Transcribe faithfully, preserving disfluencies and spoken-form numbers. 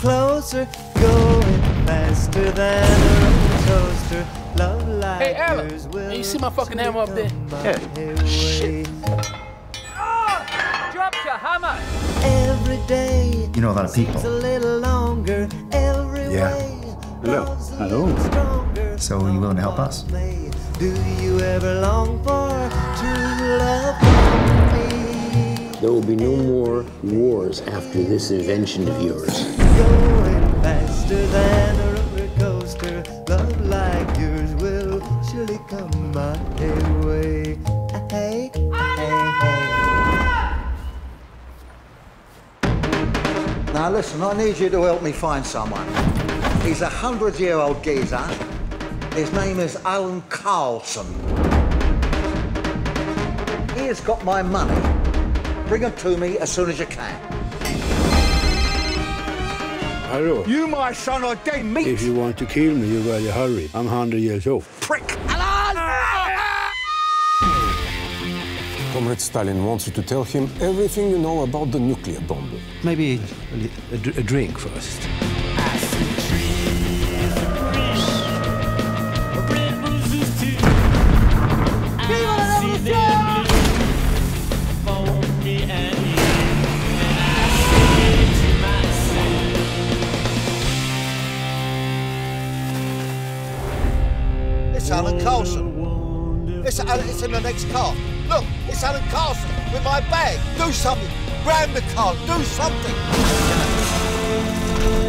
closer, going faster than a roller coaster. Love like hey, Alan, yours will you see my fucking hammer up there? Yeah. Shit. Oh, dropped your hammer. Every day. You know a lot of people. A little longer every Yeah. way. Hello. Hello. So are you willing to help us? Do you ever long for true love from me? There will be no more wars after this invention of yours. Going faster than a roller coaster. Love like yours will surely come my way. Hey, hey, hey. Now listen, I need you to help me find someone. He's a hundred-year-old geezer. His name is Alan Carlson. He has got my money. Bring him to me as soon as you can. Hello. You, my son, are dead meat. If you want to kill me, you gotta hurry. I'm one hundred years old. Prick! Comrade Stalin wants you to tell him everything you know about the nuclear bomb. Maybe a, a, a drink first. It's Alan Carlson. It's, it's in the next car. Look, it's Alan Carlson with my bag. Do something. Grab the car. Do something.